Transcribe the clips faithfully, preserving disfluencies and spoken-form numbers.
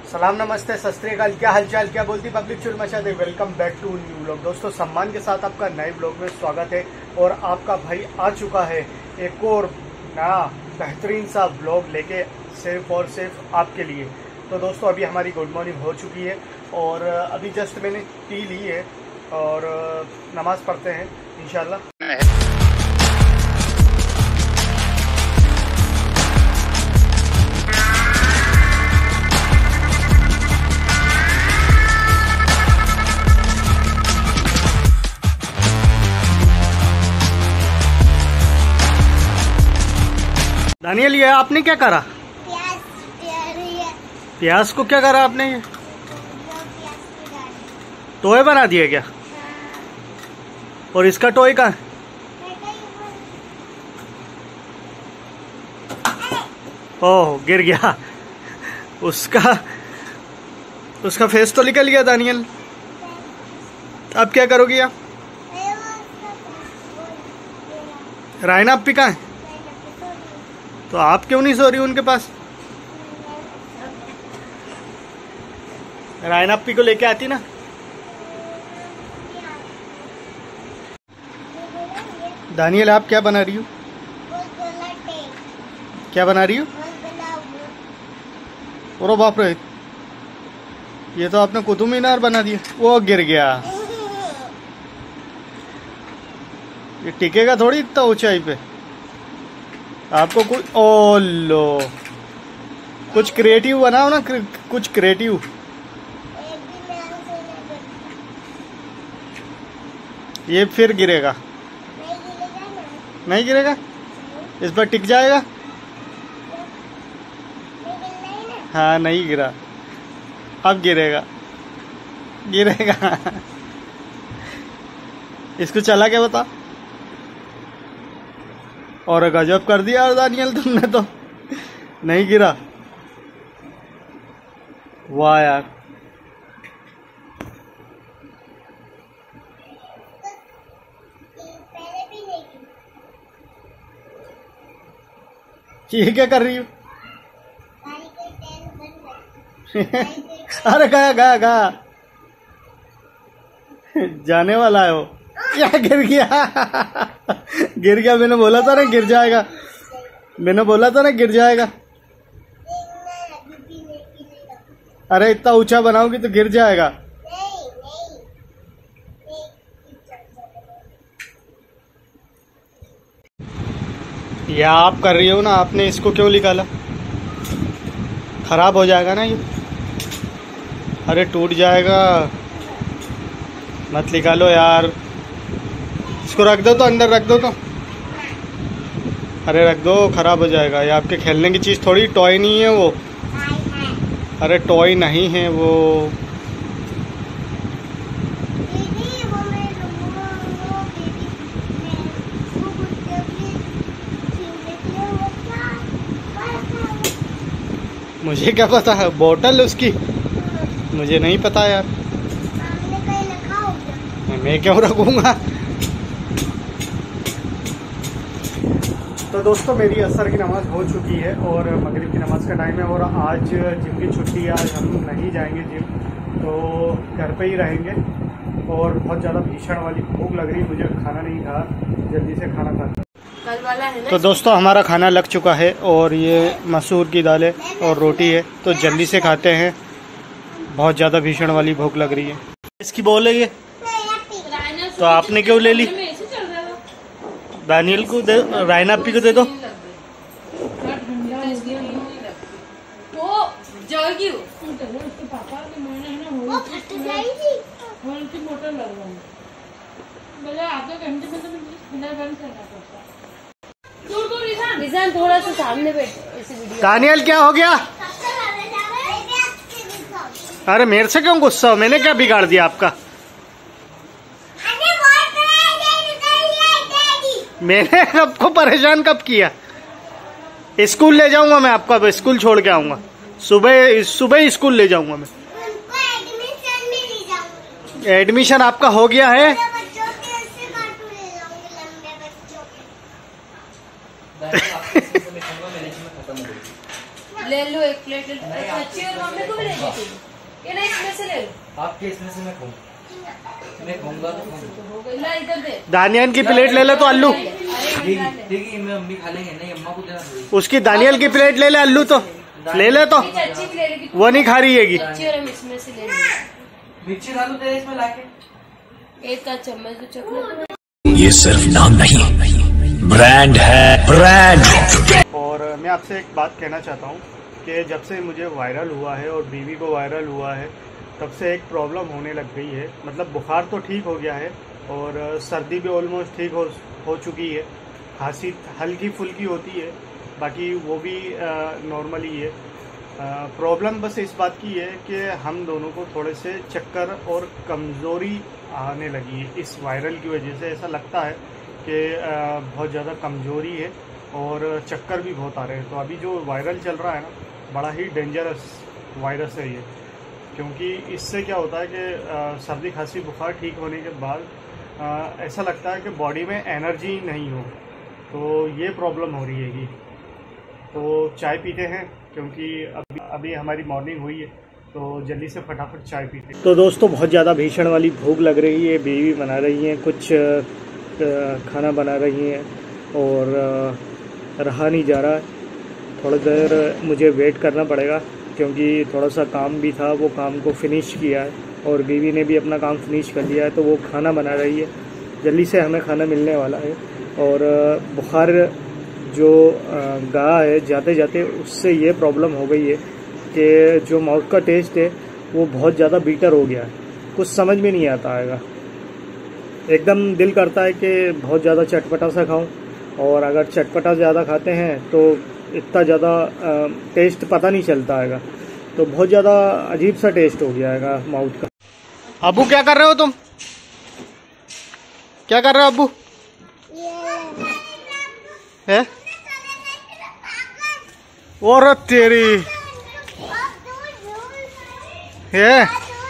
सलाम नमस्ते सत श्री अकाल, क्या हालचाल, क्या बोलती पब्लिक, चुल मचा दे। Welcome back to new vlog. दोस्तों सम्मान के साथ आपका नए व्लॉग में स्वागत है और आपका भाई आ चुका है एक और नया बेहतरीन सा व्लॉग लेके सिर्फ और सिर्फ आपके लिए। तो दोस्तों अभी हमारी गुड मॉर्निंग हो चुकी है और अभी जस्ट मैंने टी ली है और नमाज पढ़ते हैं इंशाल्लाह। दानियल ये आपने क्या करा? प्याज प्याज को क्या करा आपने? ये टोए बना दिए क्या? और इसका टोए कहाँ? ओह गिर गया। उसका उसका फेस तो निकल गया दानियल। अब क्या करोगी आप? रायना अप्पी कहाँ है? तो आप क्यों नहीं सो रही उनके पास? रायना अप्पी को लेके आती ना। दानियल आप क्या बना रही हो? क्या बना रही हो? अरे बाप रे, ये तो आपने कुतुब मीनार बना दिया। वो गिर गया। ये टिकेगा थोड़ी इतना ऊंचाई पे। आपको कुछ ओ लो कुछ क्रिएटिव बनाओ ना, कुछ क्रिएटिव। ये फिर गिरेगा। नहीं गिरेगा, इस पर टिक जाएगा। हाँ नहीं गिरा, अब गिरेगा गिरेगा। इसको चला क्या बता। और गजब कर दिया दानियल तुमने तो। नहीं गिरा, वाह यार। ये क्या कर रही हो? अरे गया गया गया, जाने वाला है वो। क्या गिर गया? गिर गया। मैंने बोला था ना गिर जाएगा, मैंने बोला था ना गिर जाएगा। अरे इतना ऊंचा बनाओगी तो गिर जाएगा। ये आप कर रही हो ना, आपने इसको क्यों निकाला? खराब हो जाएगा ना ये। अरे टूट जाएगा, मत निकालो यार। इसको रख दो तो, अंदर रख दो तो। अरे रख दो, खराब हो जाएगा। ये आपके खेलने की चीज़ थोड़ी, टॉय नहीं है वो। अरे टॉय नहीं है वो। मुझे क्या पता है, बोतल उसकी मुझे नहीं पता यार। मैं क्यों रखूंगा। तो दोस्तों मेरी असर की नमाज़ हो चुकी है और मगरिब की नमाज़ का टाइम है और आज जिम की छुट्टी है। आज हम नहीं जाएंगे जिम, तो घर पे ही रहेंगे। और बहुत ज़्यादा भीषण वाली भूख लग रही, मुझे खाना नहीं खा, जल्दी से खाना खाता। कल वाला है ना। तो दोस्तों हमारा खाना लग चुका है और ये मसूर की दाल है और रोटी है, तो जल्दी से खाते हैं। बहुत ज़्यादा भीषण वाली भूख लग रही है। इसकी बोल है ये, तो आपने क्यों ले ली? दानियल को दे, रायना अप्पी को दे दो। थोड़ा सा सामने बैठ। दानियल क्या हो गया? अरे मेरे से क्यों गुस्सा हो? मैंने क्या बिगाड़ दिया आपका? मैंने आपको परेशान कब किया? स्कूल ले जाऊंगा मैं आपको, अब स्कूल छोड़ के आऊंगा। सुबह सुबह स्कूल ले जाऊंगा मैं। एडमिशन आपका हो गया है? ले लो एक प्लेट प्लेट अच्छी और मम्मी को भी ले दी थी। ये ना इसमें से ले लो। आपके इसमें से मैं खाऊं, मैं खाऊंगा तो खाऊं। हो गई, ला इधर दे। दानियल की प्लेट ले ले तो अल्लू, देखिए मैं मम्मी खा लेंगे, नहीं अम्मा को देना थोड़ी। उसकी दानियल की प्लेट ले ले अल्लू, तो ले ले तो अच्छी भी ले लेगी, वो नहीं खा रही हैगी। अच्छी और हम इसमें से ले लेंगे। मिर्ची डालू तेरे इसमें लाके, एक का चम्मच तो चॉकलेट। ये सिर्फ नाम नहीं, ब्रांड है, ब्रांड। और मैं आपसे एक बात कहना चाहता हूँ कि जब से मुझे वायरल हुआ है और बीवी को वायरल हुआ है, तब से एक प्रॉब्लम होने लग गई है। मतलब बुखार तो ठीक हो गया है और सर्दी भी ऑलमोस्ट ठीक हो हो चुकी है, खांसी हल्की फुल्की होती है, बाकी वो भी नॉर्मल ही है। प्रॉब्लम बस इस बात की है कि हम दोनों को थोड़े से चक्कर और कमज़ोरी आने लगी है इस वायरल की वजह से। ऐसा लगता है कि बहुत ज़्यादा कमज़ोरी है और चक्कर भी बहुत आ रहे हैं। तो अभी जो वायरल चल रहा है ना, बड़ा ही डेंजरस वायरस है ये, क्योंकि इससे क्या होता है कि सर्दी खांसी बुखार ठीक होने के बाद आ, ऐसा लगता है कि बॉडी में एनर्जी नहीं हो, तो ये प्रॉब्लम हो रही है। तो चाय पीते हैं, क्योंकि अभी अभी हमारी मॉर्निंग हुई है, तो जल्दी से फटाफट चाय पीते हैं। तो दोस्तों बहुत ज़्यादा भीषण वाली भूख लग रही है, बीवी बना रही हैं कुछ खाना बना रही हैं और रहा नहीं जा रहा है। थोड़ी देर मुझे वेट करना पड़ेगा, क्योंकि थोड़ा सा काम भी था, वो काम को फिनिश किया है और बीवी ने भी अपना काम फिनिश कर लिया है, तो वो खाना बना रही है। जल्दी से हमें खाना मिलने वाला है। और बुखार जो गया है जाते जाते, उससे ये प्रॉब्लम हो गई है कि जो माउथ का टेस्ट है वो बहुत ज़्यादा बीटर हो गया है, कुछ समझ में नहीं आता है। एकदम दिल करता है कि बहुत ज़्यादा चटपटा सा खाऊं, और अगर चटपटा ज़्यादा खाते हैं तो इतना ज़्यादा टेस्ट पता नहीं चलता है, तो बहुत ज़्यादा अजीब सा टेस्ट हो गया है माउथ का। अबू क्या कर रहे हो तुम? क्या कर रहे हो अबू? है और तेरी है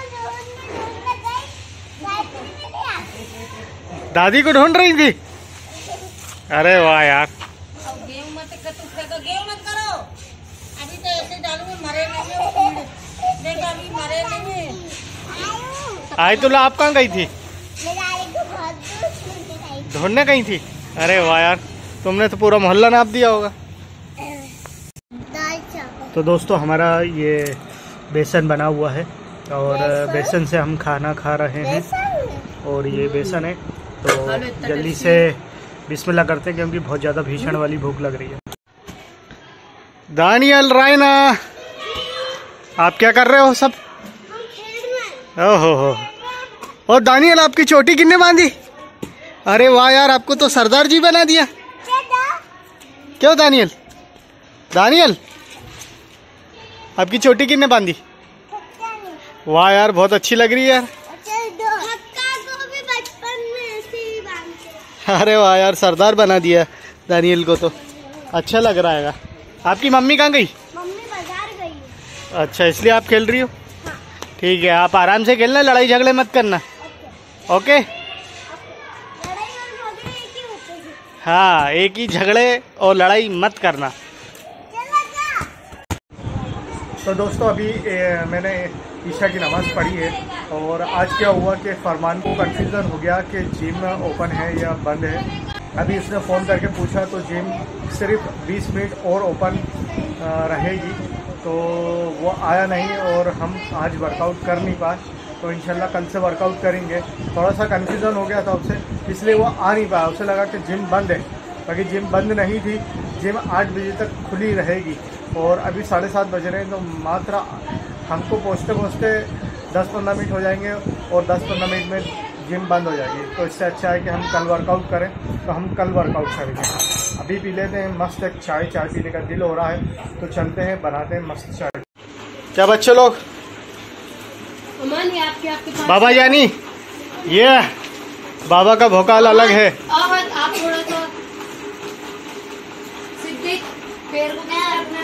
दादी को ढूंढ रही थी। अरे वाह यार, गेहूं मत करो, गेहूं मत करो, अभी तो ऐसे डालूंगी, मरे नहीं, देखो अभी मरे नहीं। आई तो आप कहाँ गई थी? ढूंढने गई थी। अरे वाह यार, तुमने तो पूरा मोहल्ला नाप दिया होगा। तो दोस्तों हमारा ये बेसन बना हुआ है और बेसन से हम खाना खा रहे हैं, और ये बेसन है। तो जल्दी से बिस्मिल्लाह करते हैं, क्योंकि बहुत ज़्यादा भीषण वाली भूख लग रही है। दानियल, रायना, आप क्या कर रहे हो सब? ओहो हो, और दानियल आपकी चोटी किसने बांधी? अरे वाह यार, आपको तो सरदार जी बना दिया। क्यों दानियल? दानियल आपकी चोटी किसने बांधी? वाह यार, बहुत अच्छी लग रही है यार। अरे वाह यार, सरदार बना दिया दानियल को, तो अच्छा लग रहा है। आपकी मम्मी कहाँ गई? मम्मी बाजार गई है। अच्छा, इसलिए आप खेल रही हो? हाँ। ठीक है, आप आराम से खेलना, लड़ाई झगड़े मत करना। Okay, okay? हाँ, एक ही झगड़े और लड़ाई मत करना। तो दोस्तों अभी ए, मैंने ईशा की नमाज़ पढ़ी है, और आज क्या हुआ कि फरमान को कंफ्यूजन हो गया कि जिम ओपन है या बंद है। अभी उसने फ़ोन करके पूछा, तो जिम सिर्फ बीस मिनट और ओपन रहेगी, तो वो आया नहीं और हम आज वर्कआउट कर नहीं पाए। तो इंशाल्लाह कल से वर्कआउट करेंगे। थोड़ा सा कंफ्यूजन हो गया था उससे, इसलिए वो आ नहीं पाया। उसे लगा कि जिम बंद है, बाकी जिम बंद नहीं थी। जिम आठ बजे तक खुली रहेगी, और अभी साढ़े सात बज रहे हैं, तो मात्र हमको पहुँचते पहुँचते दस पंद्रह मिनट हो जाएंगे, और दस पंद्रह मिनट में जिम बंद हो जाएगी। तो इससे अच्छा है कि हम कल वर्कआउट करें, तो हम कल वर्कआउट करेंगे। अभी पी लेते हैं मस्त एक चाय, चाय पीने का दिल हो रहा है, तो चलते हैं बनाते हैं मस्त चाय। क्या बच्चे लोग? आपके आपके पास बाबा जानी, ये बाबा का भोकाल अलग है। आप आप थोड़ा सा सिद्दीक पैर को क्या रखना।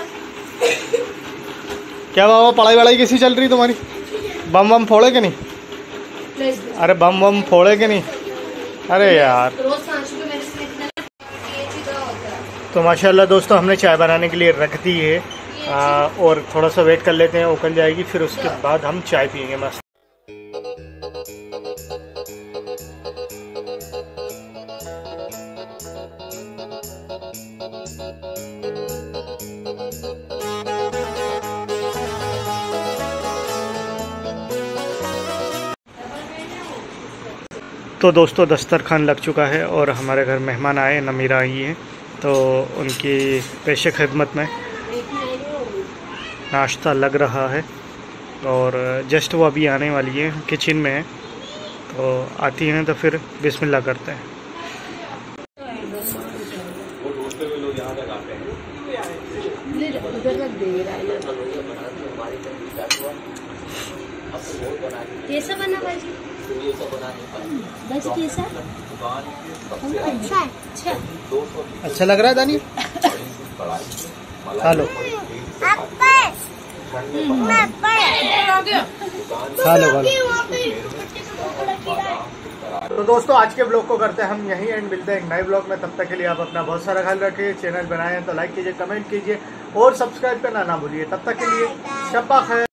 क्या बाबा, पढ़ाई वढ़ाई कैसी चल रही तुम्हारी? बम बम फोड़े के नहीं? अरे बम बम फोड़े के नहीं? अरे यार, रोज सांस को मेरे से इतना ये चीज़ होता है। तो माशाल्लाह दोस्तों हमने चाय बनाने के लिए रख दी है, आ, और थोड़ा सा वेट कर लेते हैं, उकल जाएगी, फिर उसके बाद हम चाय पियेंगे मस्त। तो दोस्तों दस्तरखान लग चुका है और हमारे घर मेहमान आए, नमीरा आई हैं, तो उनकी पेशे खिदमत में नाश्ता लग रहा है और जस्ट वो अभी आने वाली है, किचन में है, तो आती हैं तो फिर बिस्मिल्लाह करते हैं। कैसा बना भाजी? बस कैसा? अच्छा अच्छा अच्छा लग रहा है दानी? हेलो हेलो तो दोस्तों आज के ब्लॉग को करते हैं हम यहीं एंड, मिलते हैं एक नए ब्लॉग में। तब तक के लिए आप अपना बहुत सारा ख्याल रखिए। चैनल बनाए हैं तो लाइक कीजिए, कमेंट कीजिए और सब्सक्राइब करना ना भूलिए। तब तक के लिए शब्बा खैर।